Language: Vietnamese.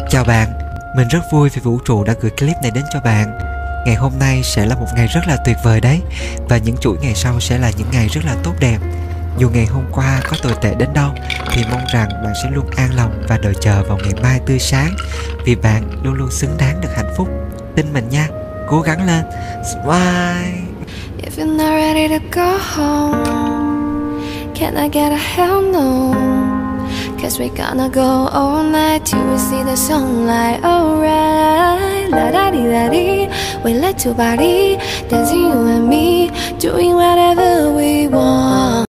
Chào bạn, mình rất vui vì vũ trụ đã gửi clip này đến cho bạn. Ngày hôm nay sẽ là một ngày rất là tuyệt vời đấy. Và những chuỗi ngày sau sẽ là những ngày rất là tốt đẹp. Dù ngày hôm qua có tồi tệ đến đâu thì mong rằng bạn sẽ luôn an lòng và đợi chờ vào ngày mai tươi sáng. Vì bạn luôn luôn xứng đáng được hạnh phúc. Tin mình nha, cố gắng lên. Smile. If you're not ready to go home, can I get a hell no? Cause we're gonna go all night till we see the sunlight. Alright, la da di da di. We let your body dancing, you and me, doing whatever we want.